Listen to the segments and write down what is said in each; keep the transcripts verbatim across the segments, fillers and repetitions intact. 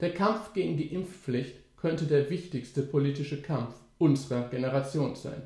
Der Kampf gegen die Impfpflicht könnte der wichtigste politische Kampf unserer Generation sein.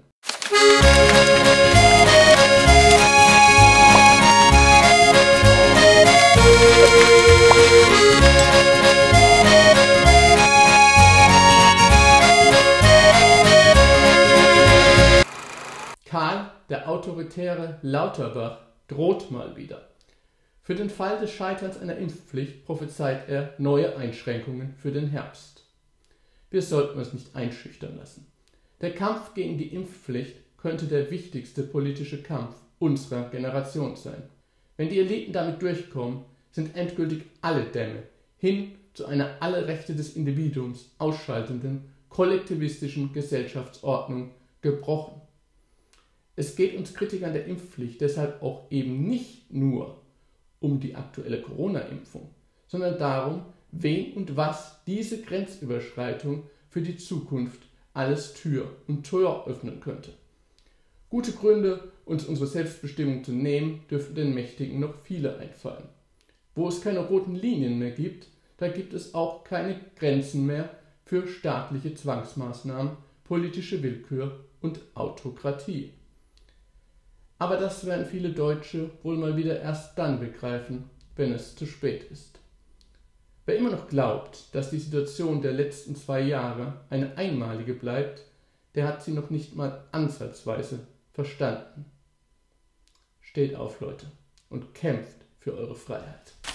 Karl, der autoritäre Lauterbach, droht mal wieder. Für den Fall des Scheiterns einer Impfpflicht prophezeit er neue Einschränkungen für den Herbst. Wir sollten uns nicht einschüchtern lassen. Der Kampf gegen die Impfpflicht könnte der wichtigste politische Kampf unserer Generation sein. Wenn die Eliten damit durchkommen, sind endgültig alle Dämme hin zu einer alle Rechte des Individuums ausschaltenden, kollektivistischen Gesellschaftsordnung gebrochen. Es geht uns Kritikern der Impfpflicht deshalb auch eben nicht nur um die aktuelle Corona-Impfung, sondern darum, wen und was diese Grenzüberschreitung für die Zukunft alles Tür und Tor öffnen könnte. Gute Gründe, uns unsere Selbstbestimmung zu nehmen, dürften den Mächtigen noch viele einfallen. Wo es keine roten Linien mehr gibt, da gibt es auch keine Grenzen mehr für staatliche Zwangsmaßnahmen, politische Willkür und Autokratie. Aber das werden viele Deutsche wohl mal wieder erst dann begreifen, wenn es zu spät ist. Wer immer noch glaubt, dass die Situation der letzten zwei Jahre eine einmalige bleibt, der hat sie noch nicht mal ansatzweise verstanden. Steht auf, Leute, und kämpft für eure Freiheit.